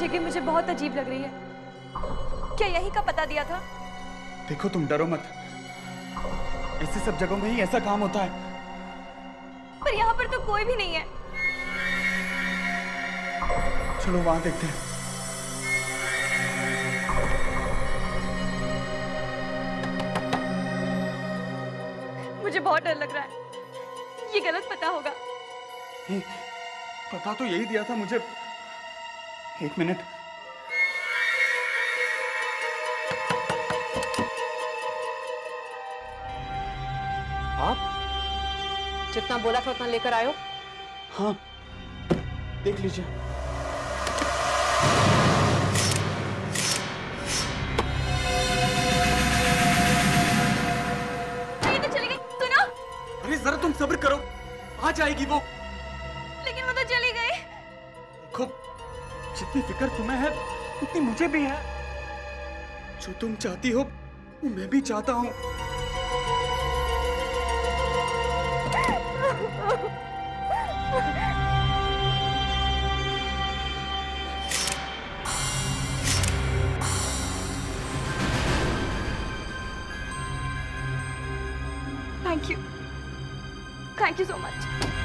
जगह मुझे बहुत अजीब लग रही है। क्या यही का पता दिया था? देखो तुम डरो मत, ऐसे सब जगहों में ही ऐसा काम होता है। पर यहाँ पर तो कोई भी नहीं है। चलो वहां देखते हैं। मुझे बहुत डर लग रहा है, ये गलत पता होगा। पता तो यही दिया था मुझे। एक मिनट। आप जितना बोला था उतना लेकर आयो? हाँ, देख लीजिए। ये तो चली गई, सुनो। अरे जरा तुम सब्र करो, आ जाएगी वो। लेकिन वो तो चली गई। देखो, जितनी फिक्र तुम्हें है उतनी मुझे भी है। जो तुम चाहती हो वो मैं भी चाहता हूँ। Thank you so much.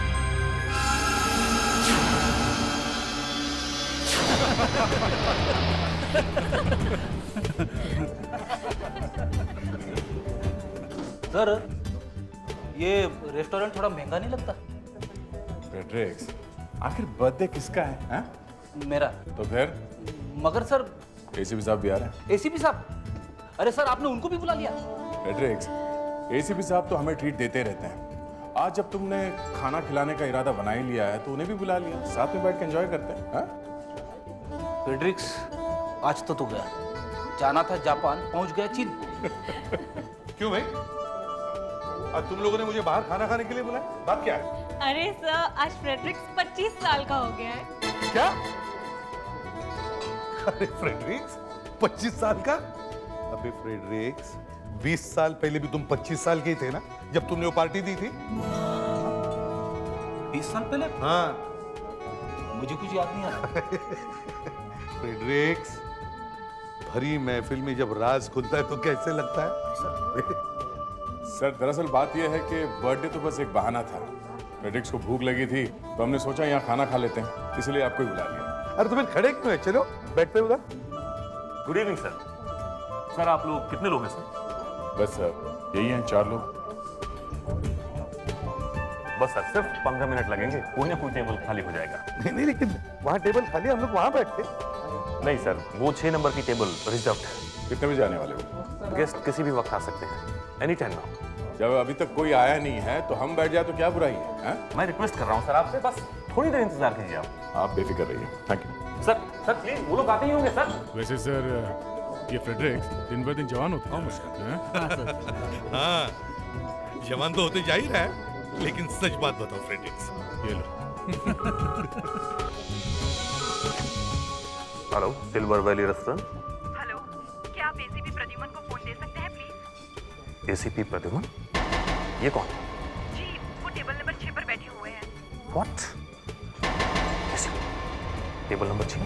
Sir, ये रेस्टोरेंट थोड़ा महंगा नहीं लगता? फ्रेडरिक्स, आखिर बर्थडे किसका है? मेरा। तो फिर? मगर सर एसीपी साहब भी आ रहे हैं। एसीपी साहब? अरे सर, आपने उनको भी बुला लिया? फ्रेडरिक्स, एसीपी साहब तो हमें ट्रीट देते रहते हैं। आज जब तुमने खाना खिलाने का इरादा बना ही लिया है तो उन्हें भी बुला लिया, साथ में बैठ के एंजॉय करते हैं। फ्रेडरिक्स, आज तो गया, जाना था जापान, पहुंच गया चीन। क्यों भाई? आज तुम लोगों ने मुझे बाहर खाना खाने के लिए बुलाया, बात क्या है? अरे सर, आज फ्रेडरिक्स 25 साल का हो गया है। क्या? अरे फ्रेडरिक्स 25 साल का? अबे फ्रेडरिक्स, 20 साल पहले भी तुम 25 साल के ही थे ना, जब तुमने वो पार्टी दी थी? 20 साल पहले? हाँ। मुझे कुछ याद नहीं आ रहा। फ्रेडरिक्स, भरी महफिल में जब राज खुलता है तो कैसे लगता है? सर, दरअसल बात यह है कि बर्थडे तो बस एक बहाना था। फ्रेडरिक्स को भूख लगी थी तो हमने सोचा यहाँ खाना खा लेते हैं, इसलिए आपको ही बुला लिया। अरे तुम्हें खड़े क्यों है? चलो बैठते उधर। Good evening sir. सर, आप लोग कितने लोग हैं सर? बस सर, यही हैं 4 लोग। बस सर, सिर्फ 15 मिनट लगेंगे, कोई ना कोई टेबल खाली हो जाएगा। नहीं, लेकिन वहाँ टेबल खाली, हम लोग वहाँ बैठते। नहीं सर, वो 6 नंबर की टेबल रिजर्व्ड है। कितने बजे आने वाले हो? गेस्ट किसी भी वक्त आ सकते हैं, एनी टाइम नाउ। जब अभी तक कोई आया नहीं है तो हम बैठ जाए तो क्या बुराई है? मैं रिक्वेस्ट कर रहा हूँ सर आपसे, बस थोड़ी देर इंतजार कीजिए आप बेफिक्र रहिए। Thank you sir. प्लीज, वो लोग आते ही होंगे सर। वैसे सर, ये फ्रेडरिक्स दिन ब दिन जवान होता है। हाँ, जवान तो होते जा ही रहा है, लेकिन सच बात बताओ फ्रेडरिक्स, ये लो। Hello, silver valley restaurant. Hello, क्या आप एसीपी प्रद्युमन को फोन दे सकते हैं प्लीज? एसीपी प्रद्युमन? ये कौन? जी, वो टेबल नंबर 6 पर बैठे हुए हैं। What? Table number 6?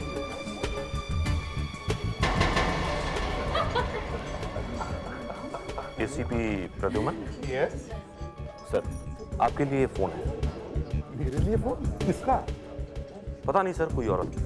ACP Pradyuman? Yes sir, आपके लिए फोन है। मेरे लिए फोन? किसका? पता नहीं सर, कोई औरत।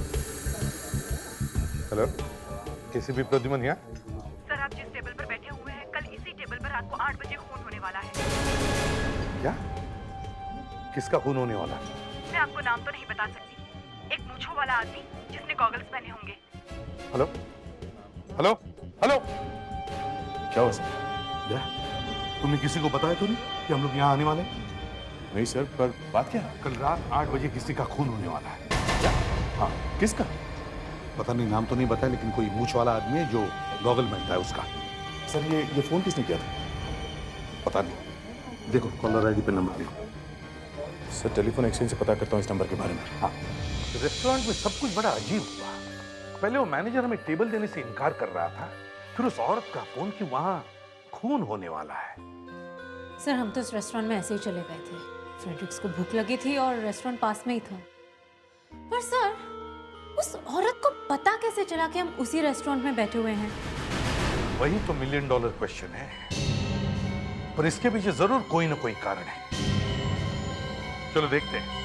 हेलो, एसीपी प्रद्युमन यहाँ? सर, आप जिस टेबल पर बैठे हुए हैं, कल इसी टेबल पर रात को 8 बजे खून होने वाला है। क्या? किसका खून होने वाला? मैं आपको नाम तो नहीं बता सकती। एक मूंछों वाला आदमी जिसने गॉगल्स पहने होंगे। हेलो हेलो हेलो, क्या हुआ सर? तुमने किसी को बताया तो नहीं कि हम लोग यहाँ आने वाले हैं? नहीं सर, पर बात क्या है? कल रात 8 बजे किसी का खून होने वाला है। क्या? हाँ, किसका? पता नहीं, नाम तो नहीं बताया, लेकिन कोई मूंछ वाला आदमी है जो गॉगल पहनता है उसका। सर, ये फोन किसने किया था? पता नहीं, देखो कॉलर आईडी पे नंबर लिखो। सर, टेलीफोन एक्सचेंज से पता करता हूँ इस नंबर के बारे में। हाँ, रेस्टोरेंट में सब कुछ बड़ा अजीब हुआ। पहले वो मैनेजर हमें टेबल देने से इनकार कर रहा था, फिर उस औरत का फोन कि वहां खून होने वाला है। सर, हम तो इस रेस्टोरेंट में ऐसे ही चले गए थे। फ्रेडरिक्स को भूख लगी थी और रेस्टोरेंट पास में ही था। पर सर, उस औरत को पता कैसे चला कि हम उसी रेस्टोरेंट में बैठे हुए हैं? वही तो $1 मिलियन क्वेश्चन है, पर इसके पीछे जरूर कोई ना कोई कारण है। चलो देखते हैं।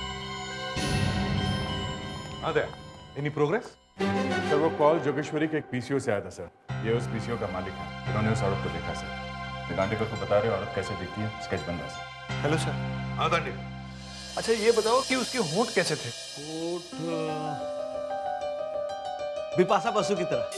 Any progress? सर वो कॉल जोगेश्वरी के एक पीसीओ से आया था सर। ये उस पीसीओ का मालिक है, उन्होंने उस औरत को देखा सर। दांडेकर को बता रहे औरत कैसे दिखती है, स्केच बन रहा सर। Hello sir. हाँ दांडेकर। अच्छा ये बताओ कि उसके होंठ कैसे थे? होठ बिपाशा बसु की तरह।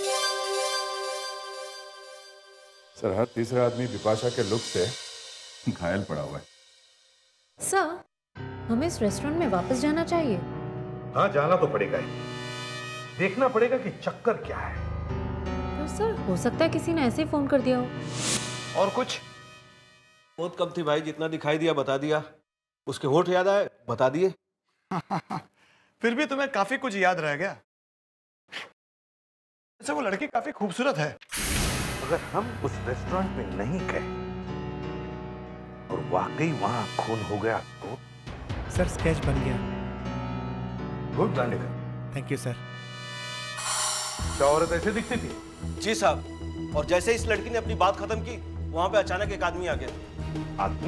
सर हर तीसरा आदमी बिपाशा के लुक से घायल पड़ा हुआ है। सर, हमें इस रेस्टोरेंट में वापस जाना चाहिए। हाँ जाना तो पड़ेगा ही। देखना पड़ेगा कि चक्कर क्या है। तो सर हो सकता है किसी ने ऐसे ही फोन कर दिया हो। और कुछ? बहुत कम थी भाई, जितना दिखाई दिया बता दिया। उसके होठ याद आए, बता दिए। फिर भी तुम्हें काफी कुछ याद रह गया। अच्छा वो लड़की काफी खूबसूरत है। अगर हम उस रेस्टोरेंट में नहीं गए और वाकई वहां खून हो गया तो? सर स्केच बन गया। Good Dandekar. Thank you sir. क्या औरत ऐसे दिखती थी? जी साहब, और जैसे इस लड़की ने अपनी बात खत्म की, वहां पे अचानक एक आदमी आ गया। आदमी?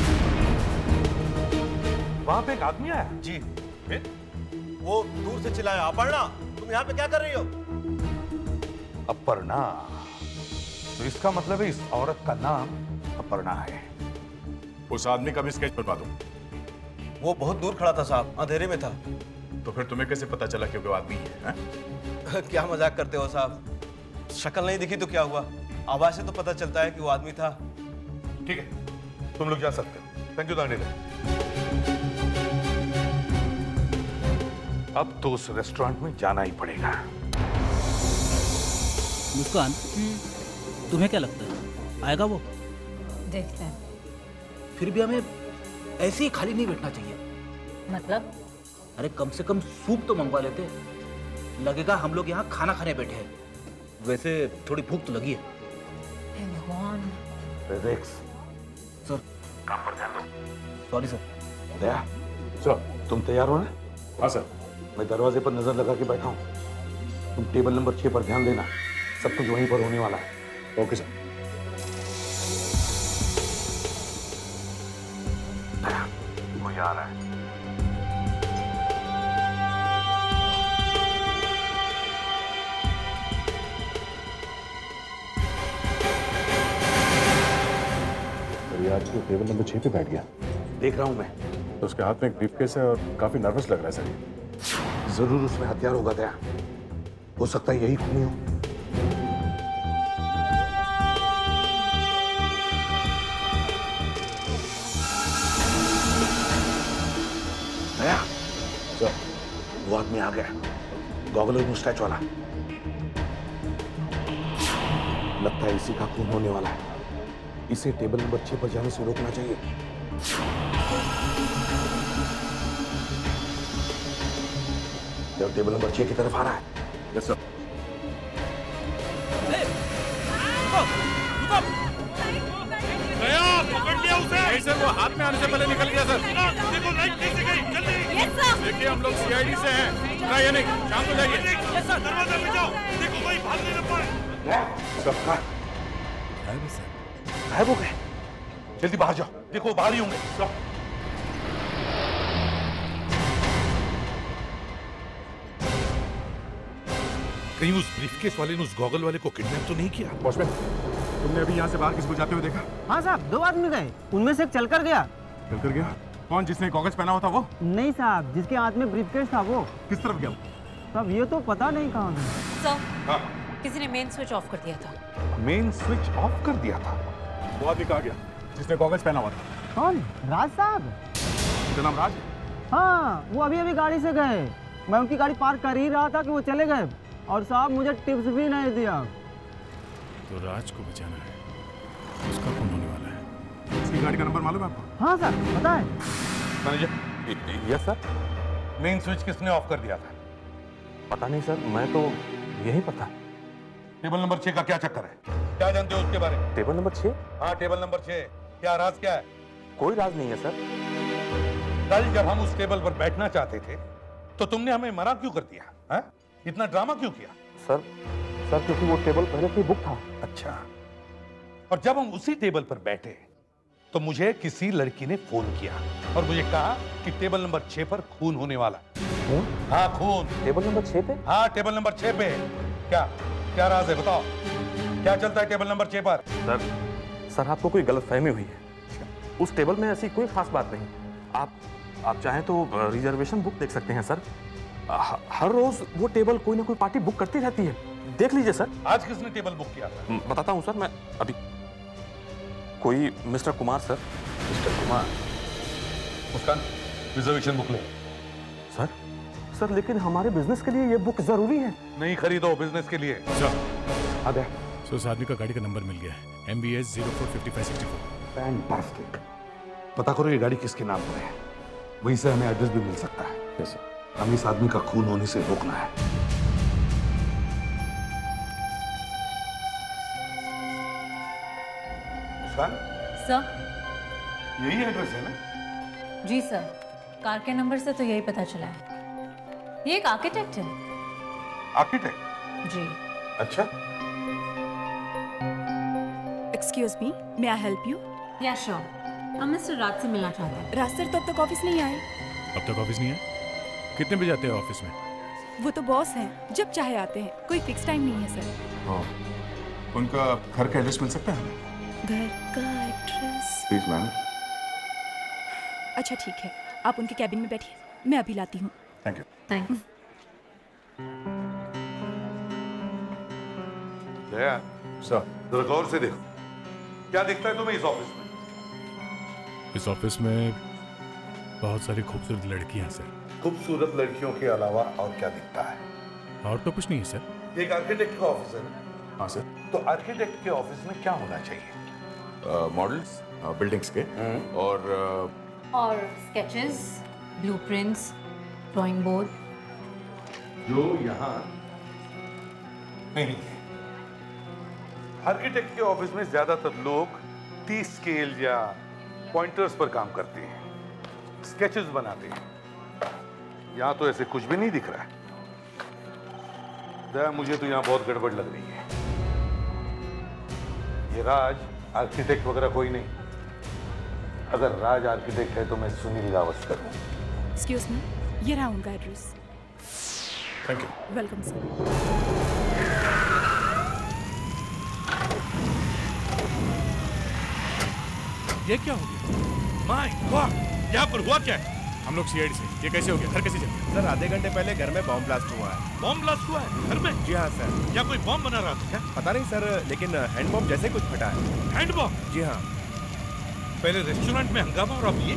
वहां पे एक आदमी आया? जी। फिर? वो दूर से चिल्लाया, अपर्णा तुम यहाँ पे क्या कर रही हो? अपर्णा, तो इसका मतलब है इस औरत का नाम अपर्णा है। उस आदमी का भी स्केच बनवा दूं। वो बहुत दूर खड़ा था साहब, अंधेरे में था। तो फिर तुम्हें कैसे पता चला कि वो आदमी है? क्या मजाक करते हो साहब? शक्ल नहीं दिखी तो क्या हुआ, आवाज से तो पता चलता है कि वो आदमी था। ठीक है, तुम लोग जा सकते हो। Thank you Dandekar. अब तो उस रेस्टोरेंट में जाना ही पड़ेगा। मुस्कान, तुम्हें क्या लगता है आएगा वो? देखते हैं। फिर भी हमें ऐसे ही खाली नहीं बैठना चाहिए। मतलब? अरे कम से कम सूप तो मंगवा लेते, लगेगा हम लोग यहाँ खाना खाने बैठे हैं। वैसे थोड़ी भूख तो लगी है। भगवान। रेक्स, सर काम पर ध्यान दो। Sorry sir. दया, सर तुम तैयार हो ना? हाँ सर। मैं दरवाजे पर नजर लगा के बैठा हूँ। तुम टेबल नंबर 6 पर ध्यान देना, सब कुछ वहीं पर होने वाला है। Okay sir. दया, कोई आ रहा है। आज तो टेबल नंबर 6 पे बैठ गया। देख रहा हूं मैं। तो उसके हाथ में एक ब्रीफकेस है और काफी नर्वस लग रहा है सर। जरूर उसमें हथियार होगा दया। हो सकता है यही खूनी हो। दया, सर वो आदमी आ गया, गॉगल और मुस्टैच वाला। लगता है इसी का खून होने वाला है। इसे टेबल नंबर 6 पर जाने से रोकना चाहिए। जब टेबल नंबर 6 की तरफ आ रहा है। Yes sir. पकड़ लिया उसे। नहीं सर, वो हाथ में आने से पहले निकल गया सर। देखो लाइट कैसे गई, जल्दी। Yes sir. देखिए हम लोग CID से हैं। या नहीं, शाम को जाइए। Yes sir. दरवाजा पे जाओ, देखो कोई भागने न पाए। सब गायब हो गए। जल्दी बाहर जाओ, देखो बाहर ही होंगे। कहीं उस ब्रीफकेस वाले ने उस गॉगल वाले को किडनैप तो नहीं किया? वॉचमैन, तुमने अभी यहाँ से बाहर किसी को जाते हुए देखा? हाँ साहब, 2 आदमी गए, उनमें से एक चलकर गया। चलकर गया? कौन, जिसने कागज पहना हुआ था वो? नहीं साहब, जिसके हाथ में ब्रीफकेस था वो। किस तरफ गया? साहब ये तो पता नहीं कहाँ गया। सर, किसी ने मेन स्विच ऑफ कर दिया था। मेन स्विच ऑफ कर दिया था? वो आदमी कहाँ गया जिसने कागज पहना हुआ था? कौन? राज साहब। उनका नाम राज? हाँ, वो अभी अभी गाड़ी से गए। मैं उनकी गाड़ी पार्क कर ही रहा था कि वो चले गए, और साहब मुझे टिप्स भी नहीं दिया। तो राज को बचाना है, उसका कौन होने वाला है? उसकी गाड़ी का नंबर मालूम है आपको? हाँ सर, पता है। Manager, yes sir. Main switch किसने ऑफ कर दिया था? पता नहीं सर, मैं तो यही पता। टेबल नंबर 6 का क्या चक्कर है? क्या जानते हो उसके बारे में? Table number 6? हाँ, टेबल नंबर 6। क्या राज क्या है? कोई राज नहीं है सर। कल जब हम उस टेबल पर बैठना चाहते थे तो तुमने हमें मना क्यों कर दिया? इतना ड्रामा क्यों किया? सर क्योंकि वो टेबल पहले से बुक था। अच्छा, और जब हम उसी टेबल पर बैठे तो मुझे किसी लड़की ने फोन किया और मुझे कहा कि टेबल नंबर 6 पर खून होने वाला। हाँ, खून टेबल नंबर 6 पे? हाँ, टेबल नंबर 6 पे। क्या राज है, बताओ क्या चलता है टेबल नंबर 6 पर? सर आपको कोई गलतफहमी हुई है। उस टेबल में ऐसी कोई खास बात नहीं। आप चाहें तो रिजर्वेशन बुक देख सकते हैं सर। हर रोज वो टेबल कोई ना कोई पार्टी बुक करती रहती है, देख लीजिए सर। आज किसने टेबल बुक किया था? बताता हूँ सर, मैं अभी। कोई mister Kumar sir. Mister Kumar? Muskan, reservation book ले। सर लेकिन हमारे बिजनेस के लिए ये बुक जरूरी है। नहीं खरीदो बिजनेस के लिए। आ गया। सो इस आदमी का गाड़ी का नंबर मिल गया है, MBS 045564। फैंटास्टिक। पता करो ये गाड़ी किसके नाम पर है, वहीं से हमें एड्रेस भी मिल सकता है। yes, हमें इस आदमी का खून होने से रोकना है। सर, यही एड्रेस है ना? जी सर, कार के नंबर से तो यही पता चला है। ये एक आर्किटेक्ट है। आर्किटेक्ट? जी। अच्छा। Excuse me, may I help you? Yeah sure, हम मिस्टर राज से मिलना चाहते हैं। राज सर तो अब तक ऑफिस नहीं आए। अब तक ऑफिस नहीं है? कितने बजे आते हैं ऑफिस में? वो तो बॉस हैं, जब चाहे आते हैं, कोई फिक्स टाइम नहीं है सर। उनका घर का एड्रेस मिल सकता है हमें? घर का एड्रेस? Please ma'am. अच्छा ठीक है, आप उनके कैबिन में बैठिए, मैं अभी लाती हूँ। Thank you. Thanks. Daya, sir जरा गौर से देखो, क्या दिखता है तुम्हें इस ऑफिस में? इस ऑफिस में बहुत सारी खूबसूरत लड़कियां हैं सर। खूबसूरत लड़कियों के अलावा और क्या दिखता है? और तो कुछ नहीं है सर। एक आर्किटेक्ट का ऑफिस है ना? हाँ सर। तो आर्किटेक्ट के ऑफिस में क्या होना चाहिए? मॉडल्स, बिल्डिंग्स के और स्केचेस, ब्लूप्रिंट्स, ड्राइंग बोर्ड। जो यहाँ नहीं है। आर्किटेक्ट के ऑफिस में ज्यादातर लोग टी स्केल या पॉइंटर्स पर काम करते हैं, स्केचेस बनाते हैं। यहाँ तो ऐसे कुछ भी नहीं दिख रहा है। दया, मुझे तो यहाँ बहुत गड़बड़ लग रही है। ये राज आर्किटेक्ट वगैरह कोई नहीं। अगर राज आर्किटेक्ट है तो मैं सुनील गावस्कर हूँ। एक्सक्यूज मी, ये रहा उनका एड्रेस। Thank you. Welcome sir. ये क्या हो गया? माय गॉड, यहाँ पर हुआ क्या है? हम लोग CID से। ये कैसे हो गया? घर कैसे चल गया? सर आधे घंटे पहले घर में बॉम्ब ब्लास्ट हुआ है। बॉम्ब ब्लास्ट हुआ है घर में? जी हाँ सर। क्या कोई बॉम्ब बना रहा था क्या? पता नहीं सर, लेकिन हैंड बॉम्ब जैसे कुछ फटा है। Hand bomb? जी हाँ। पहले रेस्टोरेंट में हंगामा और अब ये।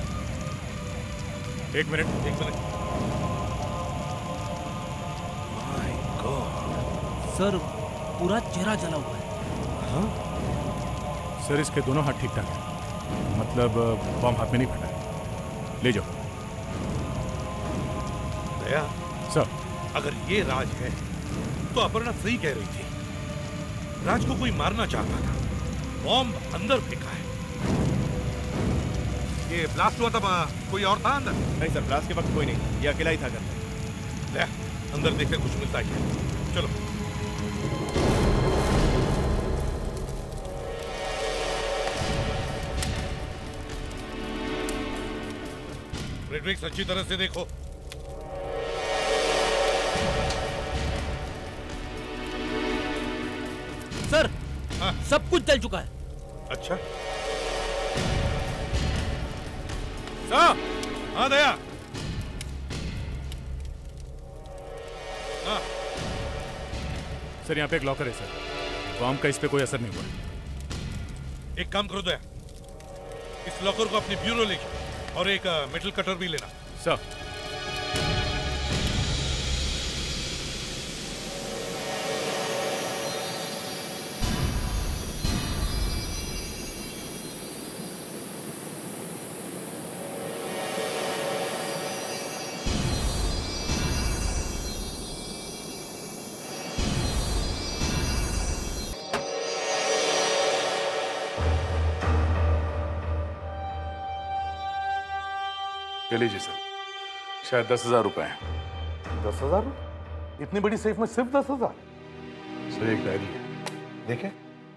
एक मिनट। My God. सर पूरा चेहरा जला हुआ है। हाँ? सर इसके दोनों हाथ ठीक ठाक हैं, मतलब बॉम्ब हाथ में नहीं फटा है। ले जाओ। दया सर, अगर ये राज है तो अपर्णा सही कह रही थी। राज को कोई मारना चाहता था, बॉम्ब अंदर फेंका है। ये ब्लास्ट हुआ था, कोई और था अंदर? नहीं सर, ब्लास्ट के वक्त कोई नहीं, ये अकेला ही था घर में। ले, अंदर देखते कुछ मिलता है। चलो। फ्रेडरिक्स, अच्छी तरह से देखो। सर, हाँ? सब कुछ जल चुका है। अच्छा सर। हाँ दया। हाँ सर यहाँ पे एक लॉकर है सर, बॉम्ब का इस पे कोई असर नहीं हुआ। एक काम करो दया, इस लॉकर को अपने ब्यूरो ले जाओ और एक मेटल कटर भी लेना। सर। ले लीजिए सर, शायद 10,000 रुपए हैं। 10,000? इतनी बड़ी सेफ में सिर्फ 10,000? सर एक डायरी है, देखे,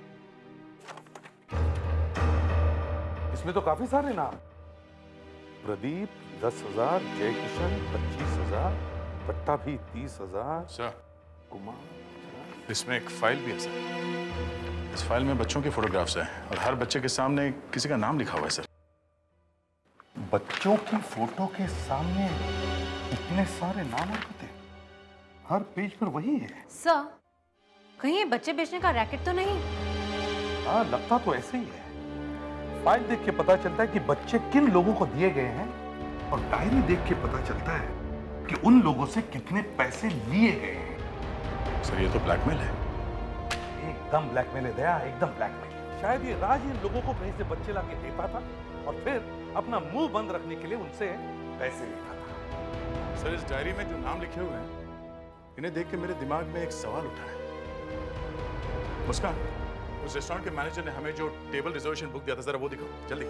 इसमें तो काफी सारे नाम। प्रदीप 10,000, जय किशन 25,000, पट्टा भी 30,000। सर कुमार, इसमें एक फाइल भी है सर। इस फाइल में बच्चों के फोटोग्राफ्स हैं और हर बच्चे के सामने किसी का नाम लिखा हुआ है सर। बच्चों की फोटो के सामने इतने सारे नाम होते, हर पेज पर वही है। सर, कहीं ये बच्चे बेचने का रैकेट तो नहीं? हाँ, लगता तो ऐसे ही है। फाइल देख के पता चलता है कि बच्चे किन लोगों को दिए गए हैं, और डायरी देख के पता चलता है कि उन लोगों से कितने पैसे लिए गए हैं। सर ये तो ब्लैकमेल है। एकदम ब्लैकमेल है दया, एकदम ब्लैकमेल। शायद ये राज इन लोगों को कहीं से बच्चे लाके देता था और फिर अपना मुंह बंद रखने के लिए उनसे पैसे लेता था। सर इस डायरी में जो नाम लिखे हुए हैं, इन्हें देख के मेरे दिमाग में एक सवाल उठा है। मुस्कान, उस रेस्टोरेंट के मैनेजर ने हमें जो टेबल रिजर्वेशन बुक दिया था, जरा वो दिखाओ जल्दी।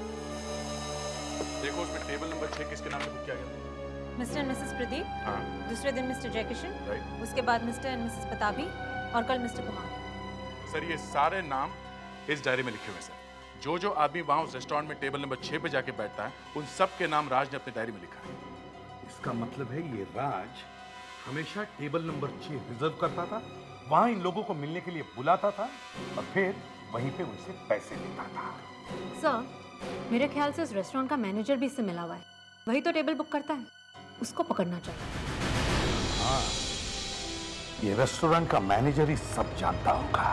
देखो उसमें टेबल नंबर 6 किसके नाम से बुक किया गया? Mister and Mrs Pradeep. हाँ। दूसरे दिन मिस्टर जयकिशन। राइट। उसके बाद मिस्टर एंड मिसेस पताबी और कल मिस्टर कुमार। सर ये सारे नाम इस डायरी में लिखे हुए हैं सर। जो जो आदमी वहां उस रेस्टोरेंट में टेबल नंबर 6 पे जाके बैठता है, उन सब के नाम राज ने अपनी डायरी में लिखा है। इसका मतलब है ये राज हमेशा टेबल नंबर 6 रिजर्व करता था, वहां इन लोगों को मिलने के लिए बुलाता था और फिर वहीं पे उनसे पैसे लेता था। सर, मेरे ख्याल से उस रेस्टोरेंट का मैनेजर भी इससे मिला हुआ है। वही तो टेबल बुक करता है, उसको पकड़ना चाहिए। हाँ, ये रेस्टोरेंट का मैनेजर ही सब जानता होगा।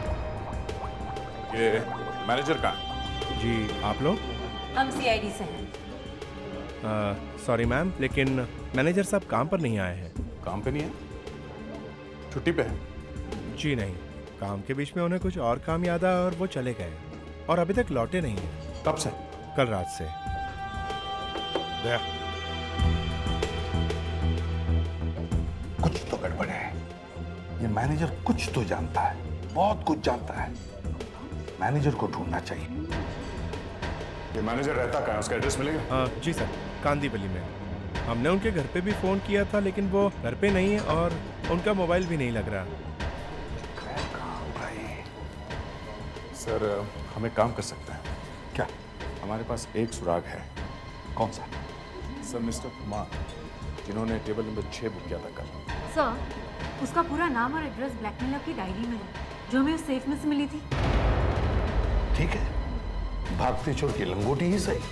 ये मैनेजर कहाँ? जी आप लोग? हम CID से हैं। सॉरी मैम, लेकिन मैनेजर साहब काम पर नहीं आए हैं। काम पे नहीं है? छुट्टी पे है? जी नहीं, काम के बीच में उन्हें कुछ और काम याद आया और वो चले गए और अभी तक लौटे नहीं हैं। कब से? कल रात से। दया, कुछ तो गड़बड़ है। ये मैनेजर कुछ तो जानता है, बहुत कुछ जानता है। मैनेजर को ढूंढना चाहिए। ये मैनेजर रहता कहाँ है? उसका एड्रेस मिलेगा? जी सर, कांदीवली में। हमने उनके घर पे भी फोन किया था, लेकिन वो घर पे नहीं है और उनका मोबाइल भी नहीं लग रहा। सर हम एक काम कर सकते हैं। क्या? हमारे पास एक सुराग है। कौन सा? सर मिस्टर कुमार, जिन्होंने टेबल नंबर 6 बुक किया था कल। सर, उसका पूरा नाम और एड्रेस ब्लैकमेलर की डायरी में है, जो हमें उस सेफ में से मिली थी। ठीक है, भागते चोर की लंगोटी ही सही।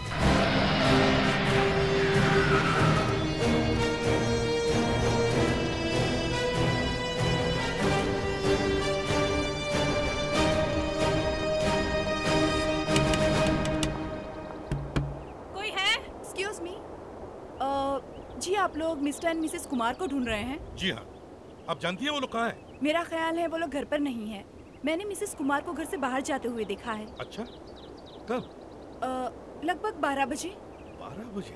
कोई है? एक्सक्यूज मी, जी आप लोग मिस्टर एंड मिसेस कुमार को ढूंढ रहे हैं? जी हाँ। आप जानती हैं वो लोग कहाँ हैं? मेरा ख्याल है वो लोग घर पर नहीं है। मैंने मिसेस कुमार को घर से बाहर जाते हुए देखा है। अच्छा, कब? लगभग 12 बजे। 12 बजे?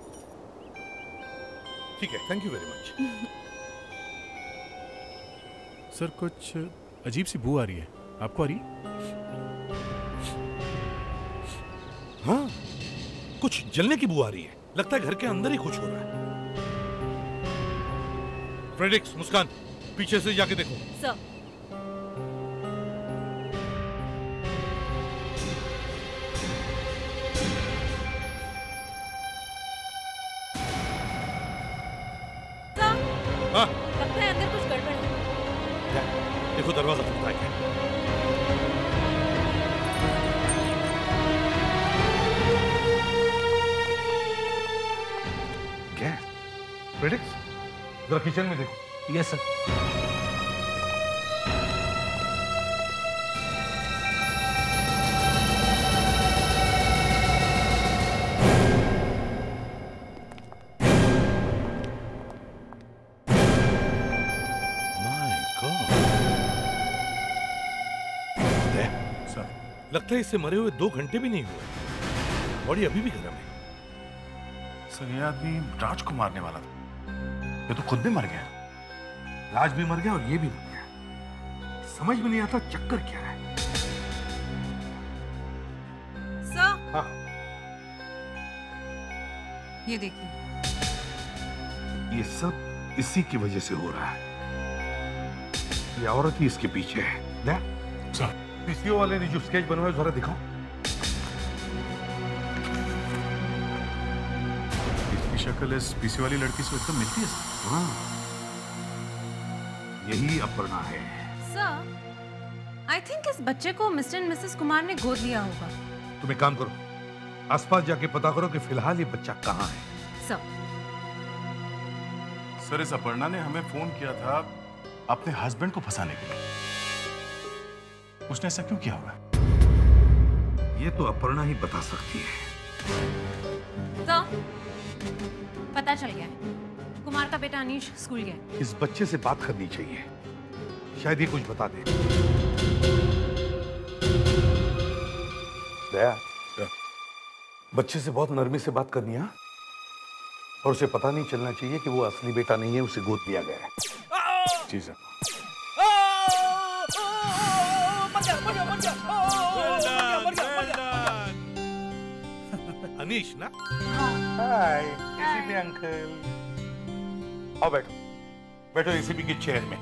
ठीक है, thank you very much. Sir कुछ अजीब सी बू आ रही है, आपको आ रही? हाँ, कुछ जलने की बू आ रही है। लगता है घर के अंदर ही कुछ हो रहा है। फ्रेडिक्स, मुस्कान, पीछे से जाके देखो। सर। हाँ, लगता है अंदर कुछ गड़बड़ है। देखो दरवाजा खुलता है। क्या? फ्रेडिक्स, जरा किचन में देखो। Yes sir. लगता है इससे मरे हुए 2 घंटे भी नहीं हुए। बॉडी अभी भी गर्म है। सर ये आदमी राज को मारने वाला था। ये तो खुद भी मर गया। राज भी मर गया और ये भी मर गया। समझ में नहीं आता चक्कर क्या है। सर। हाँ। ये देखिए। ये सब इसी की वजह से हो रहा है। ये औरत ही इसके पीछे है। सर, पीसीओ वाले ने जो स्केच बनवाया जरा दिखाओ। इसकी शक्ल इस पीसीओ वाली लड़की से एकदम मिलती है। हाँ, यही अपर्णा है। सर, आई थिंक इस बच्चे को मिस्टर एंड मिसेस कुमार ने गोद लिया होगा। तुम एक काम करो, आसपास जाके पता करो कि फिलहाल ये बच्चा कहाँ है। सर, इस अपर्णा ने हमें फोन किया था अपने हस्बैंड को फंसाने के लिए। उसने ऐसा क्यों किया होगा? ये तो अपर्णा ही बता सकती है। सर, पता चल गया है, कुमार का बेटा अनीश स्कूल गया। इस बच्चे से बात करनी चाहिए, शायद ये कुछ बता दे। दया, बच्चे से बहुत नरमी से बात करनी है और उसे पता नहीं चलना चाहिए कि वो असली बेटा नहीं है, उसे गोद दिया गया है। जी सर। अनीश ना? Hi, ACP uncle. आओ बैठो, बैठो एसीपी की चेयर में।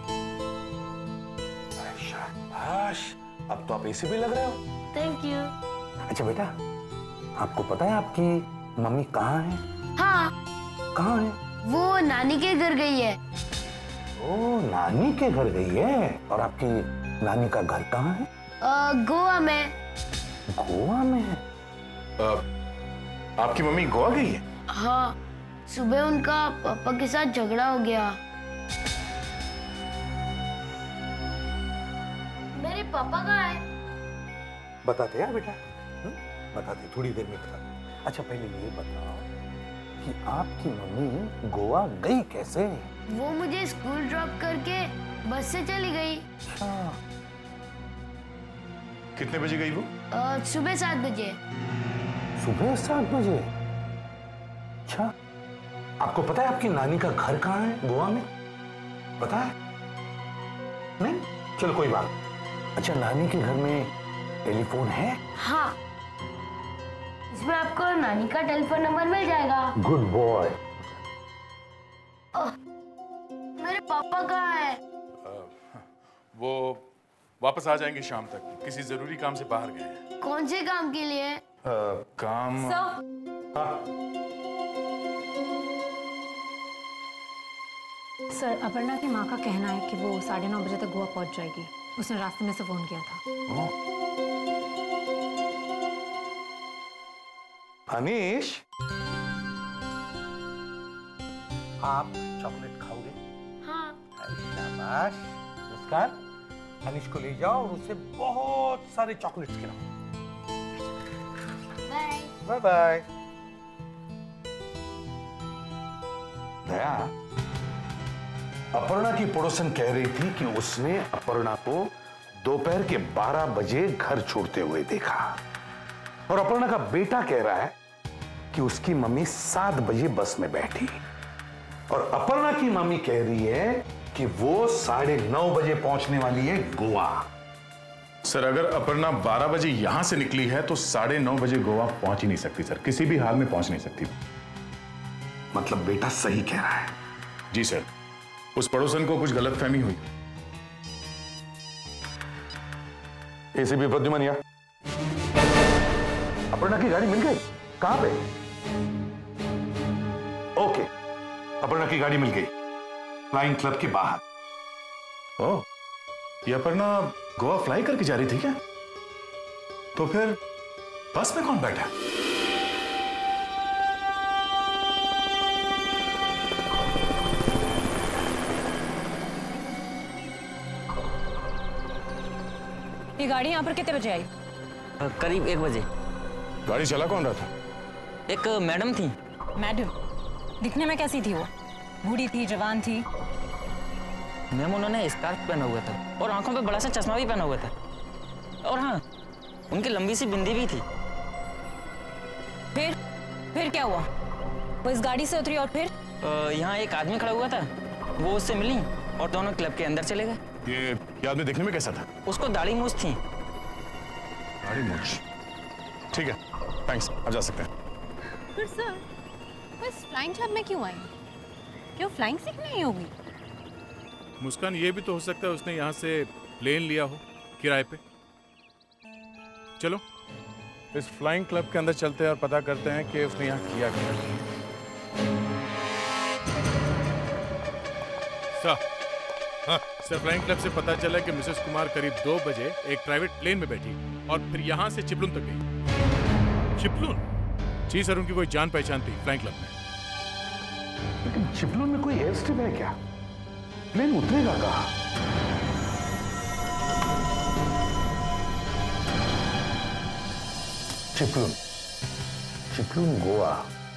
शाबाश, अब तो आप एसीपी लग रहे हो। Thank you. अच्छा बेटा, आपको पता है आपकी मम्मी कहाँ है? हाँ। कहाँ है? वो नानी के घर गई है। ओ, नानी के घर गई है। और आपकी नानी का घर कहाँ है? गोवा में। गोवा में है? आपकी मम्मी गोवा गई है? हाँ, सुबह उनका पापा के साथ झगड़ा हो गया। मेरे पापा कहाँ है? बताते यार बेटा, बताते, थोड़ी देर में बताते। अच्छा पहले ये बताओ कि आपकी मम्मी गोवा गई कैसे? वो मुझे स्कूल ड्रॉप करके बस से चली गई। कितने बजे गई वो? सुबह 7 बजे। सुबह 7 बजे? अच्छा, आपको पता है आपकी नानी का घर कहाँ है गोवा में? पता है? नहीं? चलो कोई बात। अच्छा, नानी के घर में टेलीफोन है? हाँ, इसमें आपको नानी का टेलीफोन नंबर मिल जाएगा। Good boy. मेरे पापा कहाँ है? वो वापस आ जाएंगे शाम तक, किसी जरूरी काम से बाहर गए हैं। कौन से काम के लिए? काम। सर, अपर्णा की माँ का कहना है कि वो 9:30 बजे तक गोवा पहुंच जाएगी। उसने रास्ते में से फोन किया था। अनीश, आप चॉकलेट खाओगे? हाँ। शाबाश, मुस्कान, अनीश को ले जाओ और उसे बहुत सारे चॉकलेट्स खिलाओ। Bye. Bye bye. Daya, Aparna की पड़ोसन कह रही थी कि उसने अपर्णा को दोपहर के 12 बजे घर छोड़ते हुए देखा और अपर्णा का बेटा कह रहा है कि उसकी मम्मी 7 बजे बस में बैठी और अपर्णा की मम्मी कह रही है कि वो 9:30 बजे पहुंचने वाली है गोवा। सर, अगर अपर्णा 12 बजे यहां से निकली है तो 9:30 बजे गोवा पहुंच ही नहीं सकती सर, किसी भी हाल में पहुंच नहीं सकती। मतलब बेटा सही कह रहा है? जी सर, उस पड़ोसन को कुछ गलतफहमी हुई। एसीपी प्रद्युमन यहाँ। अपर्णा की गाड़ी मिल गई? कहां पे? ओके, अपर्णा की गाड़ी मिल गई, फ्लाइंग क्लब के बाहर। ओह, ये अपर्णा गोवा फ्लाई करके जा रही थी क्या? तो फिर बस में कौन बैठा? ये गाड़ी यहाँ पर कितने बजे आई? करीब 1 बजे। गाड़ी चला कौन रहा था? एक मैडम थी। मैडम? दिखने में कैसी थी वो? बूढ़ी थी, जवान थी? मैम, उन्होंने स्कार्फ पहना हुआ था और आंखों पे बड़ा सा चश्मा भी पहना हुआ था और हाँ, उनकी लंबी सी बिंदी भी थी। फिर क्या हुआ? वो इस गाड़ी से उतरी और फिर? यहाँ एक आदमी खड़ा हुआ था, वो उससे मिली और दोनों क्लब के अंदर चले गए। ये आदमी देखने में कैसा था? उसको दाढ़ी मूछ थी। दाढ़ी मूछ? ठीक है, थैंक्स, अब जा सकते हैं। फिर सर, वो इस फ्लाइंग क्लब में क्यों आई? क्यों फ्लाइंग सीख नहीं होगी? मुस्कान, ये भी तो हो सकता है उसने यहाँ से प्लेन लिया हो किराए पे। चलो इस फ्लाइंग क्लब के अंदर चलते हैं और पता करते हैं कि उसने यहाँ किया क्या। सर, फ्लाइंग क्लब से पता चला कि मिसेस कुमार करीब 2 बजे एक प्राइवेट प्लेन में बैठी और फिर यहाँ से चिपलून तक गई। चिपलून? जी सर, उनकी कोई जान पहचान थी फ्लाइंग क्लब में। लेकिन चिपलून में कोई एयर स्ट्रिप है क्या? प्लेन उतरेगा कहाँ? चिपलून गोवा।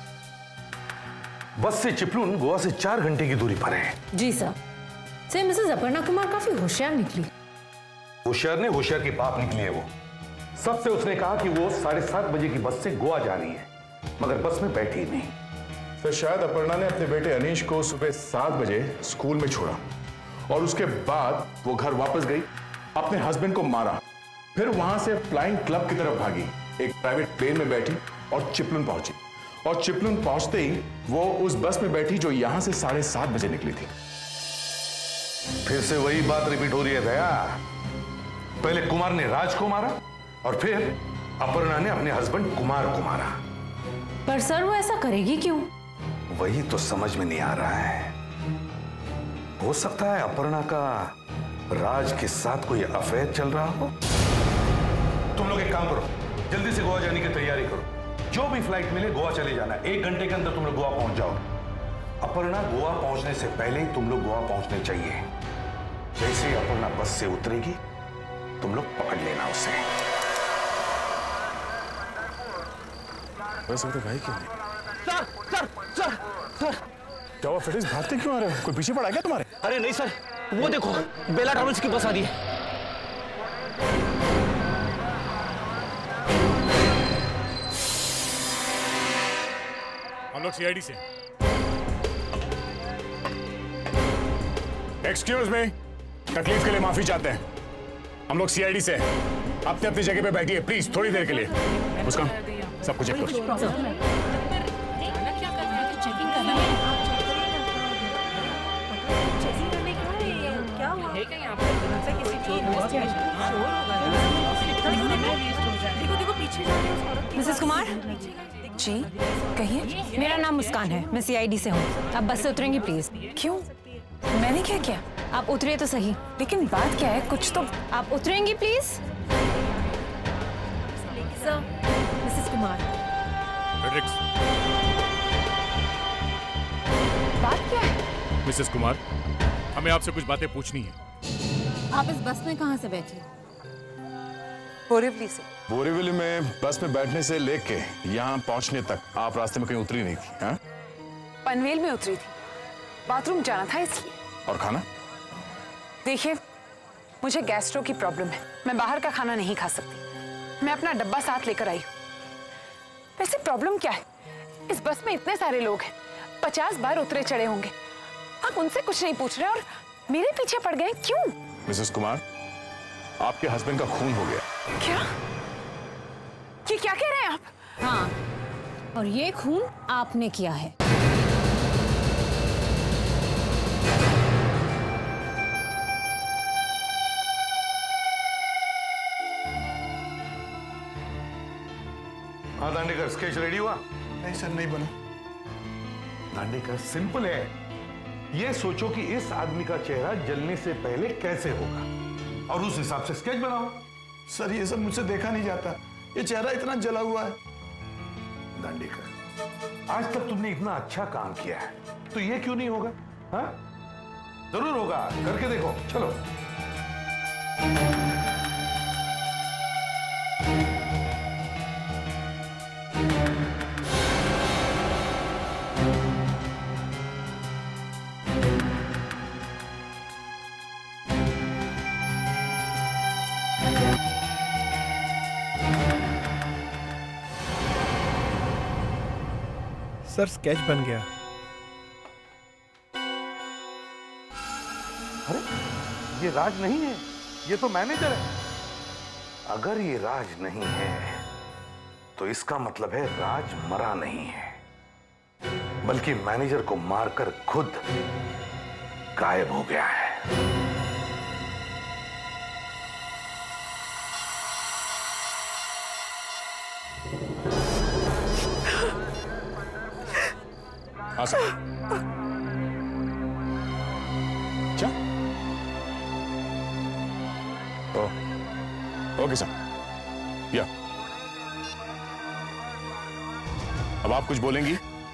बस से चिपलून गोवा से 4 घंटे की दूरी पर है। जी sir. Sir, Mrs Aparna Kumar काफी होशियार निकली। होशियार ने होशियार की बाप निकली है वो। सबसे उसने कहा कि वो 7:30 बजे की बस से गोवा जा रही है, मगर बस में बैठी नहीं। तो शायद अपर्णा ने अपने बेटे अनीश को सुबह 7 बजे स्कूल में छोड़ा और उसके बाद वो घर वापस गई, अपने हस्बैंड को मारा, फिर वहां से फ्लाइंग क्लब की तरफ भागी, एक प्राइवेट प्लेन में बैठी और चिपलून पहुंची। और चिपलून पहुंचते ही वो उस बस में बैठी जो यहां से 7:30 बजे निकली थी। फिर से वही बात रिपीट हो रही है दया। पहले कुमार ने राज को मारा और फिर अपर्णा ने अपने हस्बैंड कुमार को मारा। पर सर, वो ऐसा करेगी क्यों? वही तो समझ में नहीं आ रहा है। हो सकता है अपर्णा का राज के साथ कोई अफेयर चल रहा हो। तुम लोग एक काम करो, जल्दी से गोवा जाने की तैयारी करो। जो भी फ्लाइट मिले गोवा चले जाना। 1 घंटे के अंदर तुम लोग गोवा पहुंच जाओ। अपर्णा गोवा पहुंचने से पहले ही तुम लोग गोवा पहुंचने चाहिए। जैसे ही अपर्णा बस से उतरेगी तुम लोग पकड़ लेना उसे। बस तो भाई क्यों? सर सर सर सर, क्या हुआ फिर? भागते क्यों आ रहे हो? कोई पीछे पड़ा क्या तुम्हारे? अरे नहीं सर, वो देखो बेला ट्रैवल्स की बस आ रही है। हम लोग CID से। एक्सक्यूज मी, तकलीफ के लिए माफी चाहते हैं। हम लोग CID से अपनी अपनी जगह पे बैठिए प्लीज, थोड़ी देर के लिए। उसका सब कुछ चेक करो। मिसेस कुमार जी कहिए। मेरा नाम मुस्कान है, मैं CID से हूँ। आप बस से उतरेंगी प्लीज। क्यों? मैंने क्या किया? आप उतरिए तो सही। लेकिन बात क्या है? कुछ तो। आप उतरेंगी प्लीज। Sir, Mrs Kumar. बात क्या है? मिसेस कुमार, हमें आपसे कुछ बातें पूछनी है। आप इस बस में कहाँ से बैठी? बोरिवली से। बोरिवली में बस में बैठने से लेके यहाँ पहुँचने तक आप रास्ते में कहीं उतरी नहीं थी? हाँ? पनवेल में उतरी थी, बाथरूम जाना था इसलिए। और खाना? देखिए, मुझे गैस्ट्रो की प्रॉब्लम है, मैं बाहर का खाना नहीं खा सकती। मैं अपना डब्बा साथ लेकर आई हूँ। वैसे प्रॉब्लम क्या है? इस बस में इतने सारे लोग हैं, 50 बार उतरे चढ़े होंगे। आप उनसे कुछ नहीं पूछ रहे और मेरे पीछे पड़ गए, क्यों? मिसेस कुमार, आपके हस्बैंड का खून हो गया। क्या? ये क्या कह रहे हैं आप? हाँ, और ये खून आपने किया है। हाँ दांडेकर, स्केच रेडी हुआ? नहीं सर, नहीं बना। दांडेकर, सिंपल है। ये सोचो कि इस आदमी का चेहरा जलने से पहले कैसे होगा और उस हिसाब से स्केच बनाओ। सर, ये सब मुझसे देखा नहीं जाता, ये चेहरा इतना जला हुआ है। दांडेकर, आज तक तुमने इतना अच्छा काम किया है, तो ये क्यों नहीं होगा? हाँ, जरूर होगा, करके देखो। चलो। सर, स्केच बन गया। अरे, ये राज नहीं है, ये तो मैनेजर है। अगर ये राज नहीं है तो इसका मतलब है राज मरा नहीं है। बल्कि मैनेजर को मारकर खुद गायब हो गया है। क्या? ओके सर, या अब आप कुछ बोलेंगी?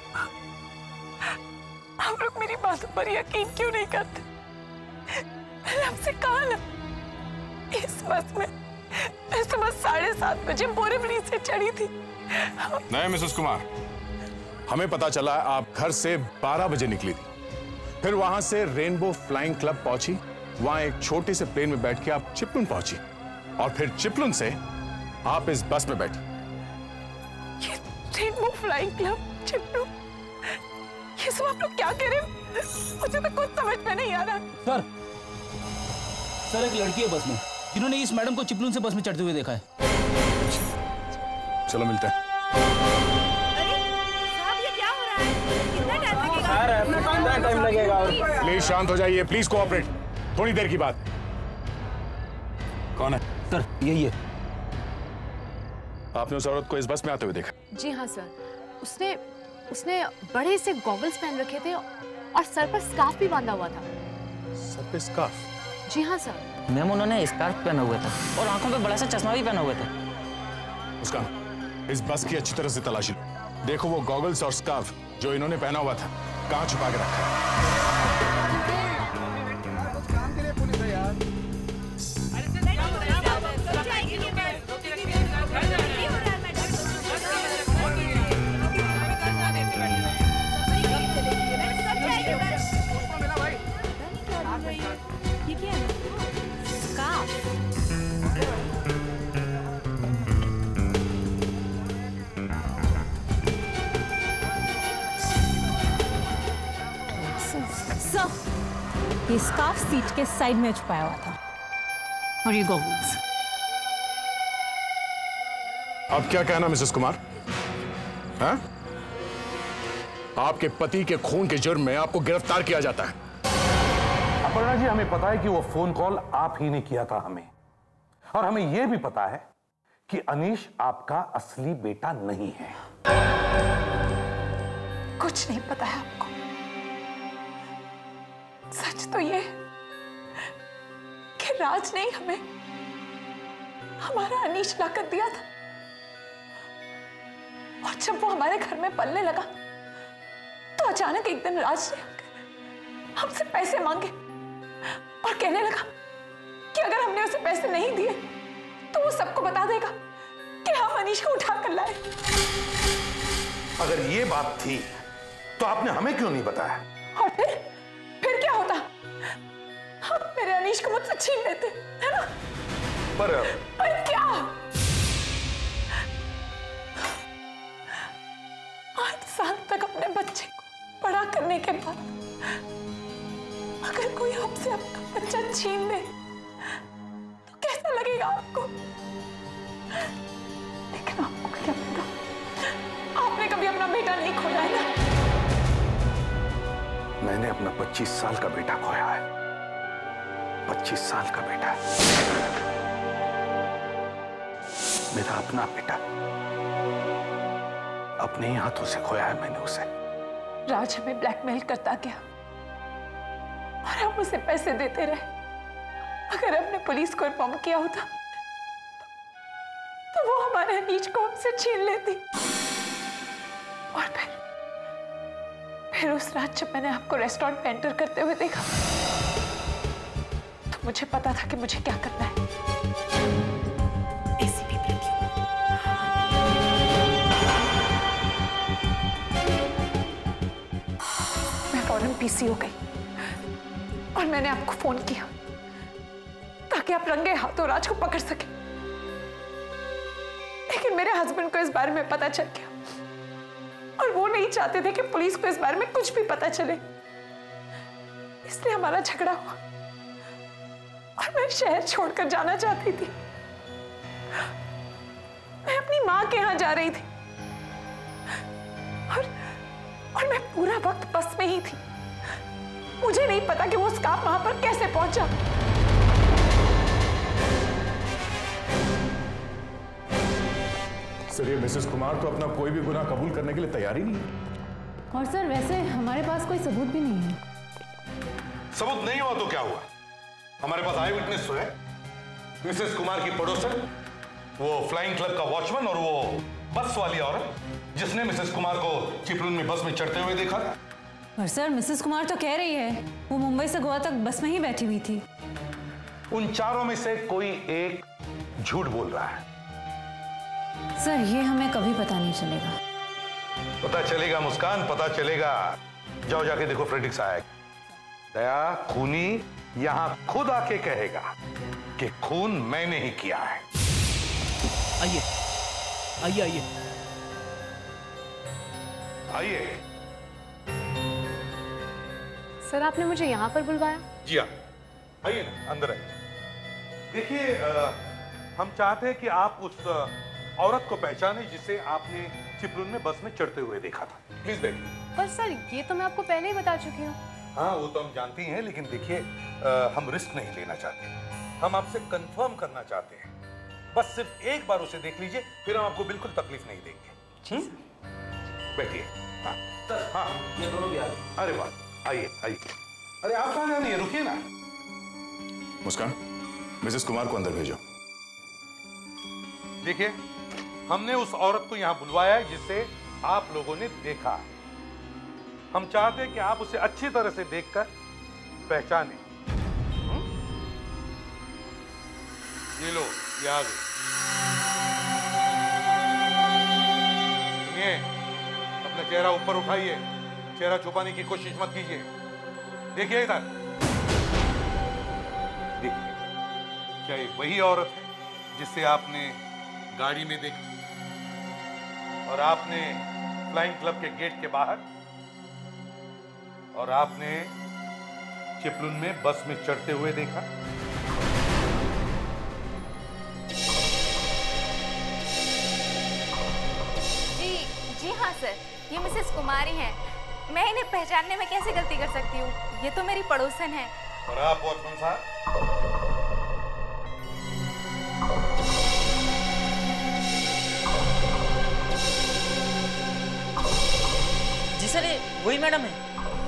आप लोग मेरी बातों पर यकीन क्यों नहीं करते? मैंने आपसे कहा ना, इस बस में मैं सुबह 7:30 बजे बोरीवली से चढ़ी थी। नहीं मिसेस कुमार, हमें पता चला आप घर से 12 बजे निकली थी, फिर वहां से रेनबो फ्लाइंग क्लब पहुंची, वहां एक छोटे से प्लेन में बैठ के आप चिपलुन पहुंची और फिर चिपलुन से आप इस बस में बैठी। ये रेनबो फ्लाइंग क्लब, चिपलुन, ये सब आप लोग क्या कह रहे हो? मुझे तो कुछ समझ में नहीं आ रहा। सर एक लड़की है बस में जिन्होंने इस मैडम को चिपलुन से बस में चढ़ते हुए देखा है। चलो मिलते हैं। टाइम लगेगा। प्लीज शांत हो जाइए, प्लीज कोऑपरेट। थोड़ी देर की बात। कौन है? सर यही है। आपने उस औरत को इस बस में आते हुए देखा? जी हाँ सर, उसने बड़े से गॉगल्स पहन रखे थे और सर पर स्कार्फ भी बांधा हुआ था। सर पे स्कार्फ? जी हाँ सर। मैम उन्होंने स्कार्फ पहना हुआ था और आंखों पे बड़ा सा चश्मा भी पहना हुआ था। उसका इस बस की अच्छी तरह से तलाशी लो। देखो वो गॉगल्स और स्कार्फ जो इन्होंने पहना हुआ था कहाँ छुपा के रखा है। ये स्कार्फ सीट के साइड में छुपाया हुआ था और ये गॉगल्स। अब क्या कहना मिसेस कुमार? हाँ? आपके पति के खून के जुर्म में आपको गिरफ्तार किया जाता है। अपर्णा जी, हमें पता है कि वो फोन कॉल आप ही ने किया था हमें, और हमें यह भी पता है कि अनीश आपका असली बेटा नहीं है। कुछ नहीं पता है आपको। सच तो ये कि राज ने हमें हमारा अनीश लाकर दिया था, और जब वो हमारे घर में पलने लगा तो अचानक एक दिन राज ने हमसे पैसे मांगे और कहने लगा कि अगर हमने उसे पैसे नहीं दिए तो वो सबको बता देगा कि हम अनीश को उठा कर लाए। अगर ये बात थी तो आपने हमें क्यों नहीं बताया? और फिर क्या होता? हम मेरे अनीश को मुझसे छीन लेते, है ना? पर क्या? 8 साल तक अपने बच्चे को बड़ा करने के बाद अगर कोई आपसे आपका बच्चा छीन ले तो कैसा लगेगा आपको? लेकिन आपको क्या पता, आपने कभी अपना बेटा नहीं खोया है ना? मैंने अपना 25 साल का बेटा खोया है। 25 साल का बेटा, मेरा अपना बेटा, अपने ही हाथों से खोया है मैंने उसे। राज हमें ब्लैकमेल करता गया और हम उसे पैसे देते रहे। अगर हमने पुलिस को इन्फॉर्म किया होता तो वो हमारे अनीश को हमसे छीन लेती। और फिर उस रात जब मैंने आपको रेस्टोरेंट में एंटर करते हुए देखा तो मुझे पता था कि मुझे क्या करना है। ACP प्रद्युमन। मैं फौरन पीसी हो गई और मैंने आपको फोन किया ताकि आप रंगे हाथों राज को पकड़ सके। लेकिन मेरे हस्बैंड को इस बारे में पता चल गया और वो नहीं चाहते थे कि पुलिस को इस बारे में कुछ भी पता चले, इसलिए हमारा झगड़ा हुआ और मैं शहर छोड़कर जाना चाहती थी। मैं अपनी मां के यहां जा रही थी और मैं पूरा वक्त बस में ही थी। मुझे नहीं पता कि वो स्कार्फ वहां पर कैसे पहुंचा। सर ये मिसेस कुमार तो अपना कोई भी गुनाह कबूल करने के लिए तैयार ही नहीं है। और सर वैसे हमारे पास कोई सबूत भी नहीं है। सबूत नहीं हुआ तो क्या हुआ? हमारे पास आई विटनेस तो है। मिसेस कुमार की पड़ोसन, वो फ्लाइंग क्लब का वॉचमैन और वो बस वाली औरत जिसने मिसेस कुमार को चिपलून में बस में चढ़ते हुए देखा था। पर सर मिसेस कुमार तो कह रही है वो मुंबई से गोवा तक बस में ही बैठी हुई थी। उन चारों में से कोई एक झूठ बोल रहा है। सर ये हमें कभी पता नहीं चलेगा। पता चलेगा मुस्कान, पता चलेगा। जाओ जाके देखो फ्रेडिक्स आया। दया खूनी यहां खुद आके कहेगा कि खून मैंने ही किया है। आइए आइए आइए आइए। सर आपने मुझे यहाँ पर बुलवाया? जी हाँ, आइए ना, अंदर आइए। देखिए हम चाहते हैं कि आप उस औरत को पहचाने जिसे आपने चिपलून में बस में चढ़ते हुए देखा था। प्लीज बैठिए। पर सर ये तो मैं आपको पहले ही बता चुकी हूँ। हाँ वो तो हम जानती हैं, लेकिन देखिए हम रिस्क नहीं लेना चाहते। हम आपसे कंफर्म करना चाहते हैं। बस सिर्फ एक बार उसे देख लीजिए, फिर हम आपको बिल्कुल तकलीफ नहीं देंगे। बैठिए। हाँ सर, हाँ ये दोनों भी आ गए। अरे वाह, आइए आइए। अरे आप कहाँ जा रही है? रुकिए ना। मुस्कान, मिसेस कुमार को अंदर भेजो। देखिए हमने उस औरत को यहाँ बुलवाया है जिसे आप लोगों ने देखा है। हम चाहते हैं कि आप उसे अच्छी तरह से देखकर पहचानें। ये लो, ये आ गई। सुनिए, अपना चेहरा ऊपर उठाइए। चेहरा छुपाने की कोशिश मत कीजिए। देखिए इधर। देखिए, क्या ये वही औरत है जिसे आपने गाड़ी में देखा और आपने फ्लाइंग क्लब के गेट के बाहर और आपने चिपलून में बस में चढ़ते हुए देखा? जी हाँ सर, ये मिसेस कुमारी हैं। मैं इन्हें पहचानने में कैसे गलती कर सकती हूँ? ये तो मेरी पड़ोसन है। और आप वॉचमैन साहब? जी सर, ये वही मैडम है।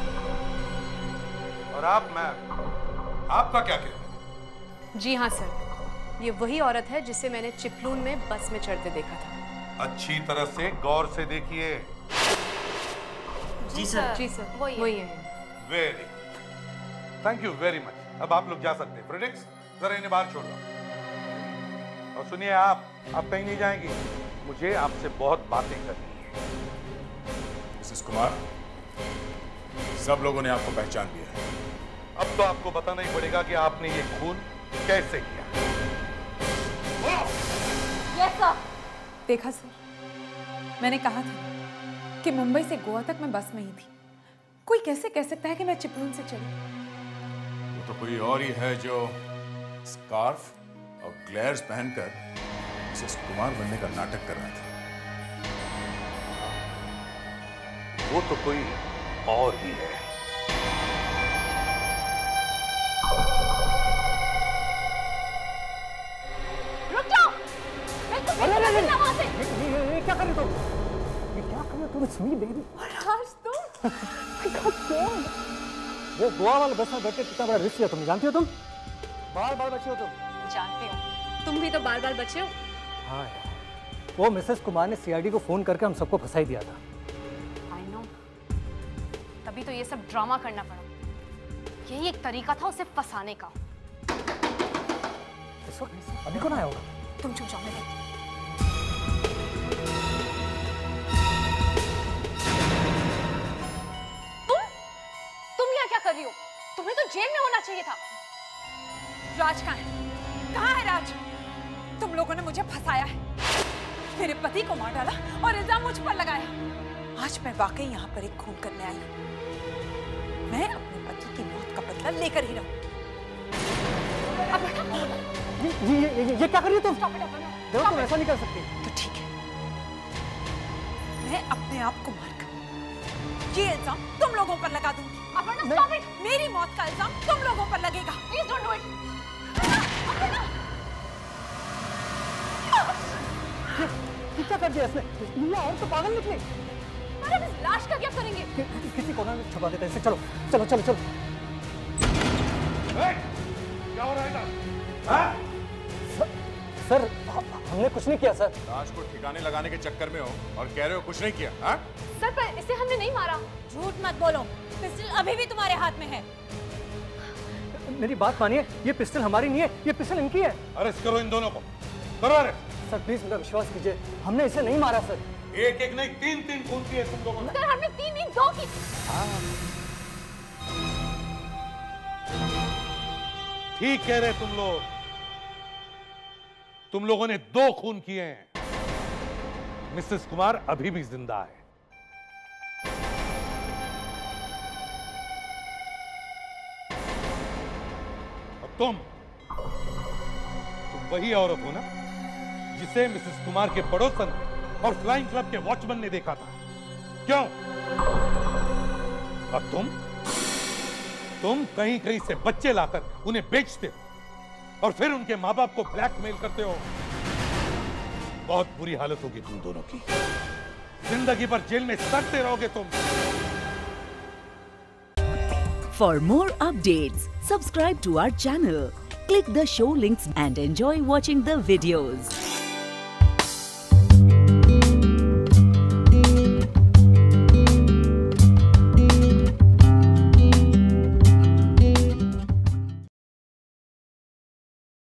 और आप मैम, आपका क्या कहना है? जी हाँ सर, ये वही औरत है जिसे मैंने चिपलून में बस में चढ़ते देखा था। अच्छी तरह से गौर से देखिए। जी सर, वही है। Very thank you very much. अब आप लोग जा सकते हैं। फ्रेडिक्स, जरा इन्हें बाहर छोड़ दो। और सुनिए, आप कहीं नहीं जाएंगी। मुझे आपसे बहुत बातें करनी है। मिसेस कुमार, सब लोगों ने आपको पहचान लिया है। अब तो आपको बताना ही पड़ेगा कि आपने ये खून कैसे किया। Yes sir. देखा सर, मैंने कहा था कि मुंबई से गोवा तक मैं बस में ही थी। कोई कैसे कह सकता है कि मैं चिपलून से चली? वो तो कोई और ही है जो स्कार्फ और ग्लेयर्स पहनकर मिसेस कुमार बनने का नाटक कर रहा था। वो तो कोई और ही है। रुक जाओ! वहां से। ये क्या कर रहे तुम? ये क्या कर रहे तुम? Sweet baby. राज तुम? वो गोवा वाले बस में बैठे कितना बड़ा रिस्क लिया तुमने, जानती हो तुम? बार-बार बचे हो तुम। जानती हूँ, तुम भी तो बार-बार बचे हो। हाँ यार, वो मिसेस कुमार ने CID को फोन करके हम सबको फंसा ही दिया था। I know, तभी तो ये सब ड्रामा करना पड़ा। यही एक तरीका था उसे फंसाने का। इस वक्त अभी कौन आया होगा? तुम चुप जाओ। मेरे तुम यहाँ क्या कर रही हो? तुम्हें तो जेल में होना चाहिए था। राज कहाँ है? कहाँ है राज? तुम लोगों ने मुझे फंसाया है, मेरे पति को मार डाला और इल्जाम मुझ पर लगाया। आज मैं वाकई यहाँ पर एक खून करने आई हूँ। मैं अपने पति की मौत का बदला लेकर ही रहूँ। ये क्या कर रही हो तुम? देखो तुम ऐसा नहीं कर सकती। तो ठीक है, मैं अपने आप को मारकर ये इल्जाम तुम लोगों पर लगा दूंगी। Aparna stop it. मेरी मौत का इल्जाम तुम लोगों पर लगेगा। Please don't do it. क्या कर दिया इसने? लीला और तो पागल निकली। अरे इस लाश का क्या करेंगे? किसी कोना में छुपा देते हैं इसे। चलो चलो चलो चलो। क्या हो रहा है सर हमने कुछ नहीं किया सर। लाश को ठिकाने लगाने के चक्कर में हो और कह रहे हो कुछ नहीं किया? हाँ? सर पर इसे हमने नहीं मारा। झूठ मत बोलो, पिस्टल अभी भी तुम्हारे हाथ में है। मेरी बात मानिए, ये पिस्टल हमारी नहीं है, ये पिस्टल इनकी है। अरेस्ट करो इन दोनों को, करो अरेस्ट। सर प्लीज मेरा विश्वास कीजिए, हमने इसे नहीं मारा सर। एक एक नहीं, तीन तीन खून किए तुम लोगों ने। सर हमने तीन नहीं, दो की। ठीक कह रहे तुम लोग, तुम लोगों ने 2 खून किए हैं। मिसेस कुमार अभी भी जिंदा है। अब तुम वही औरत हो ना जिसे मिसेस कुमार के पड़ोसन और फ्लाइंग क्लब के वॉचमैन ने देखा था, क्यों? अब तुम कहीं कहीं से बच्चे लाकर उन्हें बेचते हो और फिर उनके माँ बाप को ब्लैकमेल करते हो। बहुत बुरी हालत होगी तुम दोनों की, जिंदगी भर जेल में सड़ते रहोगे तुम। For more updates, subscribe to our channel, click the show links and enjoy watching the videos.